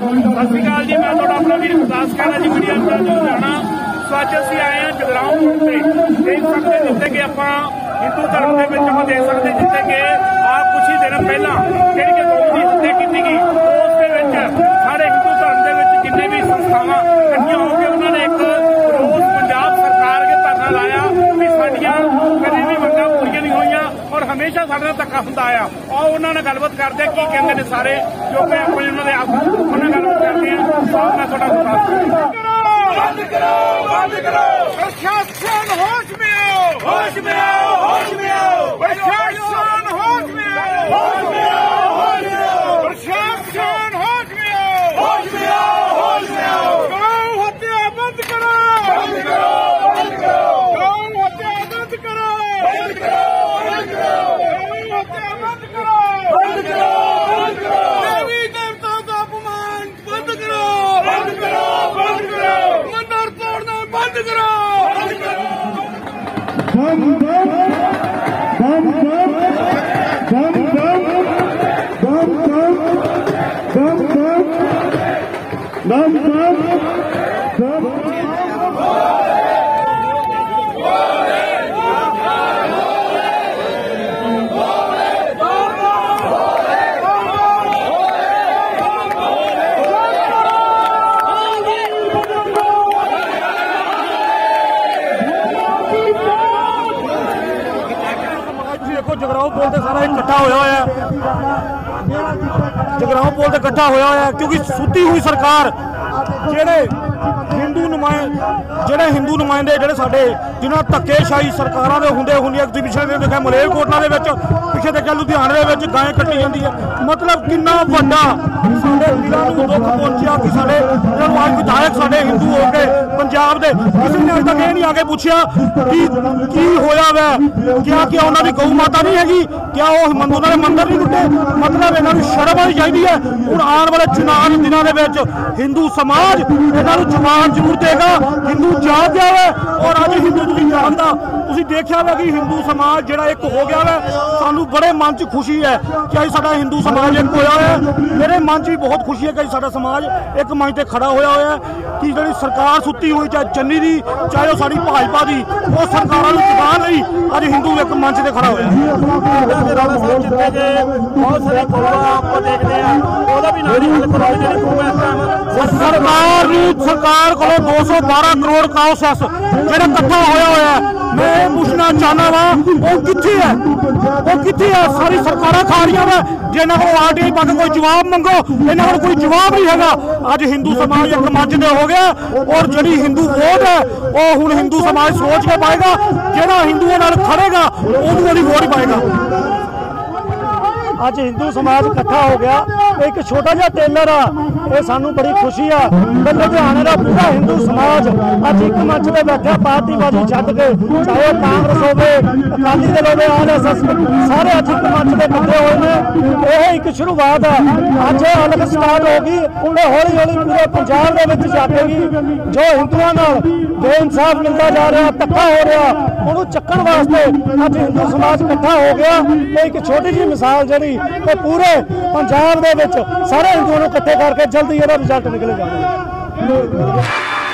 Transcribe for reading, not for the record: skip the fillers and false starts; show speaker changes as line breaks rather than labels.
सत श्री अकाल जी, मैं थोड़ा अपना वीर गुरदास कहना जी, मीडिया लुधियाना। सो अज असीं आए हैं जगराओं रोड से देख सकते जिथे कि आप हिंदू धर्म के देख सकते जिथे कि कुछ ही दिन पहला जी गौ की हत्या की गई, उस सारे हिंदू धर्म के जिन्ने भी संस्थावां इकट्ठियां होकर उन्होंने एक रोज पंजाब सरकार के धरना लाया भी साडियां कदे भी मंगां पूरीआं नहीं होईआं और हमेशा साडे नाल धक्का हुंदा आया। और उन्होंने गलबात करते की कहते हैं सारे जो कि अपने उन्होंने उन्होंने गलबात करते हैं। मैं थोड़ा बंद करो, बंद करो, प्रशासन होश में आओ, होश में आओ, होश में आओ, प्रशासन होश में आओ, होश में आओ, होश में आओ, प्रशासन होश में आओ, होश में आओ, होश में आओ। गौ हत्या बंद करो, बंद करो, बंद करो, गौ हत्या बंद करो, बंद करो, बंद करो, गौ हत्या बंद करो, बंद करो, बंद करो, देवी देवताओं का अपमान बंद करो, बंद करो, बंद करो, मंदिर तोड़ना बंद करो, बंद करो। बम बम बम बम बम बम बम बम बम बम।
जगराओं पुल से सारा इकट्ठा होया है, जगराओं पुल से इकट्ठा होया है क्योंकि सुती हुई सरकार जेड़े हिंदू नुमाइंदे जेड़े साडे जिन्हां धक्केशाही सरकारां दे हुंदे हुंदी एग्जीबिशन दे देखिया मलेरकोटला दे विच पिछे देखिया लुधियाने दे विच गाय कट्टी जांदी है। मतलब किन्ना वड्डा साडे दिलां नूं दुख पहुंचिया कि साडे आज विधायक साडे हिंदू हो के पंजाब दे किसी ने अज तक ये नहीं आके पूछया कि की होया वै, क्या उन्हां दी गौ माता नहीं हैगी, क्या वो उन्हां दे मंदिर नहीं टुटे। मतलब इन्हां नूं शर्म आनी चाहिदी है। हुण आउण वाले चुनाव दिनां दे विच हिंदू समाज इन्हां नूं जवाब जरूर देगा। हिंदू जाग गया है और अज हिंदू तुसीं जागदा तुसीं देखिया वा कि हिंदू समाज जिहड़ा एक हो गया है। सानूं बड़े मन च खुशी है कि अज साडा हिंदू समाज एक होया है। मेरे मन च भी बहुत खुशी है कि साडा समाज एक मंच ते खड़ा होया है कि जिहड़ी सरकार सुत्ती हुई चाहे चन्नी दी चाहे वो साडी भाजपा दी वो सरकारां नूं चुकाउण लई अज हिंदू एक मंच ते खड़ा होया है।
बहुत सारे आपको देखते हैं ਉਹਦਾ भी नारी हल करो
सरकार को 212 करोड़ का सैस ਜਿਹੜਾ ਇਕੱਠਾ ਹੋਇਆ है। मैं पूछना चाहना वा वो कित्थे है, वो कित्थे है। सारी सरकारां खा रही वा जे इन्हां कोल आरटीआई पा के कोई जवाब मंगो, इन्हां कोल कोई जवाब नहीं हैगा। अज हिंदू समाज एक मंच ते हो गया और जिहड़ी हिंदू वोट है वो हुण हिंदू समाज सोच के पाएगा, जिहड़ा हिंदुओं नाल खड़ेगा उहनूं ओहदी वोट पाएगा।
अज हिंदू समाज इकट्ठा हो गया, एक छोटा जिहा टेलर आ, सानू बड़ी खुशी आ। लुधियाने का पूरा हिंदू समाज अज एक मंच में बैठा पार्टीबाजी छड्ड के, चाहे कांग्रेस होवे अकाली दल होवे RSS सारे अज एक मंच में इकट्ठे हुए हैं। यह एक शुरुआत है, अज अलग स्टार्ट होगी तो हौली हौली पूरे पंजाब के विच जाकेगी। जो हिंदुओं नाल बेइंसाफ मिलता जा रहा, धक्का हो रहा, उन्होंने चक्कण वास्ते अज हिंदू समाज इकट्ठा हो गया। एक छोटी जी मिसाल जी पूरे पंजाब के सारे हिंदुओं को इकट्ठे करके जल्दी रिजल्ट निकलेगा।